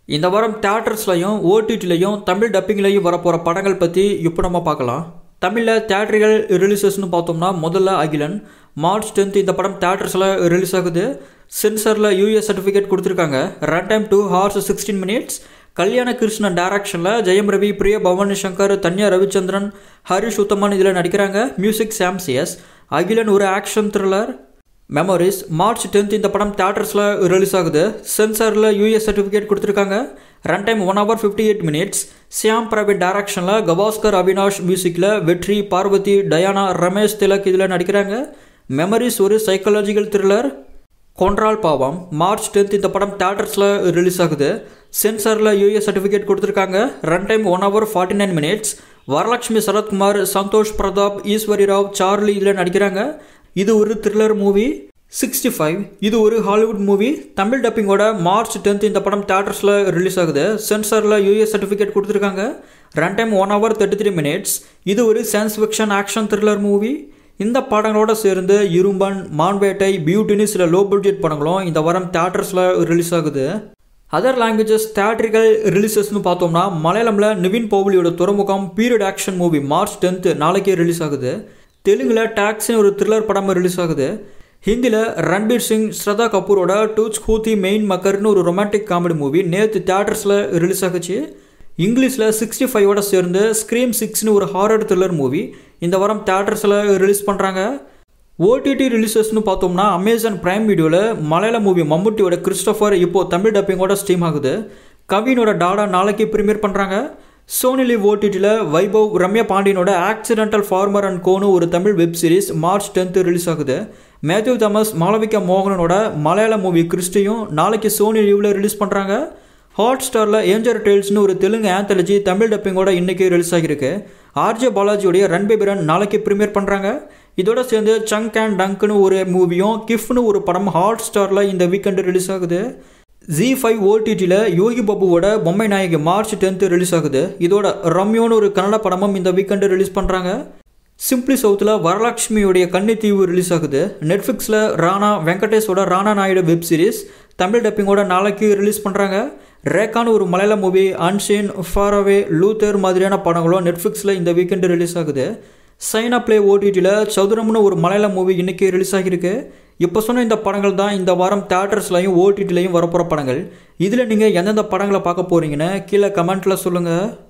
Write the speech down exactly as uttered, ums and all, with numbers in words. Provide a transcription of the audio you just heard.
இந்த வாரம் தியேட்டர்ஸ்லையும் ஓடிடிலையும் தமிழ் டப்பிங்லையும் வரப்போகிற படங்கள் பற்றி இப்போ நம்ம பார்க்கலாம். தமிழில் தியேட்டர்கள் ரிலீசஸ்னு பார்த்தோம்னா முதல்ல அகிலன் மார்ச் டென்த் இந்த படம் தியேட்டர்ஸில் ரிலீஸ் ஆகுது. சென்சரில் யூஎஸ் சர்டிஃபிகேட் கொடுத்துருக்காங்க. Run time two hours sixteen minutes. Kalyana Krishnan டைரக்ஷனில் ஜெயம் ரவி, பிரிய பவானி சங்கர், தன்யா ரவிச்சந்திரன், ஹரிஷ் உத்தமன் இதில் நடிக்கிறாங்க. மியூசிக் சாம்சியஸ். அகிலன் ஒரு action thriller. Memories March tenth இந்த படம் தியேட்டர்ஸில் ரிலீஸ் ஆகுது. சென்சாரில் யூஎஸ் சர்டிஃபிகேட் கொடுத்துருக்காங்க. Run time one hour fifty eight minutes. Shyam Praveen டைரக்ஷனில் கவாஸ்கர், அவினாஷ் மியூசிக்கில் வெற்றி, பார்வதி, டயானா, ரமேஷ் திலக் இதில் நடிக்கிறாங்க. மெமரிஸ் ஒரு சைக்காலஜிக்கல் த்ரில்லர். கொன்றால் பாவம் மார்ச் டென்த் இந்த படம் தியேட்டர்ஸில் ரிலீஸ் ஆகுது. சென்சாரில் யூஎஸ் சர்டிஃபிகேட் கொடுத்துருக்காங்க. Run time one hour forty nine minutes. Varalakshmi, Sarathkumar, Santhosh Prathap, Eswari Rao, Charle இதில் நடிக்கிறாங்க. இது ஒரு த்ரில்லர் மூவி. சிக்ஸ்டி ஃபைவ் இது ஒரு ஹாலிவுட் மூவி. தமிழ் டப்பிங்கோட மார்ச் டென்த் இந்த படம் தியேட்டர்ஸில் ரிலீஸ் ஆகுது. சென்சாரில் யூஎஸ் சர்டிஃபிகேட் கொடுத்துருக்காங்க. Run time one hour thirty three minutes. இது ஒரு science fiction action thriller movie. இந்த படங்களோட சேர்ந்து இரும்பன், மான்வேட்டை, பியூட்டின்னு சில லோ பட்ஜெட் படங்களும் இந்த வாரம் தியேட்டர்ஸில் ரிலீஸ் ஆகுது. அதர் லாங்குவேஜஸ் தியேட்டரிக்கல் ரிலீசஸ்னு பார்த்தோம்னா மலையாளமில் நிவின் போவலியோட Thuramukham period action movie March tenth நாளைக்கே ரிலீஸ் ஆகுது. தெலுங்கில் டாக்ஸின்னு ஒரு த்ரில்லர் படம் ரிலீஸ் ஆகுது. ஹிந்தியில் ரன்பீர் சிங், ஸ்ரதா கபூரோட டூச் ஹூத்தி மெயின் மக்கர்னு ஒரு ரொமான்டிக் காமெடி மூவி நேற்று தியேட்டர்ஸில் ரிலீஸ் ஆகுச்சு. இங்கிலீஷில் சிக்ஸ்டி ஃபைவோட சேர்ந்து ஸ்க்ரீம் சிக்ஸ்னு ஒரு ஹாரர் த்ரில்லர் மூவி இந்த வாரம் தியேட்டர்ஸில் ரிலீஸ் பண்ணுறாங்க. ஓடிடி ரிலீசஸ்னு பார்த்தோம்னா அமேசான் பிரைம் வீடியோவில் மலையாள மூவி மம்முட்டியோட கிறிஸ்டோஃபர் இப்போது தமிழ் டப்பிங்கோட ஸ்ட்ரீம் ஆகுது. கவினோட டாடா நாளைக்கு ப்ரீமியர் பண்ணுறாங்க. சோனி லிவ் ஓடிடியில் வைபவ், ரம்யா பாண்டியனோட ஆக்சிடென்டல் ஃபார்மர் அண்ட் கோனு ஒரு Tamil web series March tenth release ஆகுது. மேத்யூ தாமஸ், மாளவிகா மோகனனோட மலையாள மூவி கிறிஸ்டியும் நாளைக்கு சோனி லிவ்வில் ரிலீஸ் பண்ணுறாங்க. ஹாட் ஸ்டாரில் ஏஞ்சர் டேல்ஸ்னு ஒரு தெலுங்கு ஆந்தாலஜி தமிழ் டப்பிங்கோட இன்றைக்கி ரிலீஸ் ஆகிருக்கு. ஆர்ஜே பாலாஜியோடைய ரன் பேபி ரன் நாளைக்கு ப்ரீமியர் பண்ணுறாங்க. இதோட சேர்ந்து சங்க் அண்ட் டங்க்னு ஒரு மூவியும் கிஃப்னு ஒரு படம் ஹாட் ஸ்டாரில் இந்த வீக்கெண்டு ரிலீஸ் ஆகுது. ஜி ஃபைவ் ஓடிடியில் யோகி பாபுவோட பொம்மை நாயகி மார்ச் டென்த் ரிலீஸ் ஆகுது. இதோட ரம்யோன்னு ஒரு கன்னட படமும் இந்த வீக்கெண்டு ரிலீஸ் பண்ணுறாங்க. சிம்பிளி சவுத்தில் வரலட்சுமியோடைய கன்னித்தீவு ரிலீஸ் ஆகுது. நெட்ஃப்ளிக்ஸில் ராணா வெங்கடேஷோட ராணா நாயுடு வெப் சீரிஸ் தமிழ் டப்பிங்கோட நாளைக்கு ரிலீஸ் பண்ணுறாங்க. ரேக்கான்னு ஒரு மலையாள மூவி, அன்ஷேன், ஃபாரவே, லூத்தர் மாதிரியான படங்களும் நெட்ஃப்ளிக்ஸில் இந்த வீக்கெண்டு ரிலீஸ் ஆகுது. சைனா பிளே ஓடிடியில் சதுரம்னு ஒரு மலையாள மூவி இன்றைக்கி ரிலீஸ் ஆகியிருக்கு. இப்போ சொன்ன இந்த படங்கள் தான் இந்த வாரம் தியேட்டர்ஸ்லையும் ஓடிடிலையும் வரப்போகிற படங்கள். இதில் நீங்கள் எந்தெந்த படங்களை பார்க்க போகிறீங்கன்னு கீழே கமெண்ட்டில் சொல்லுங்கள்.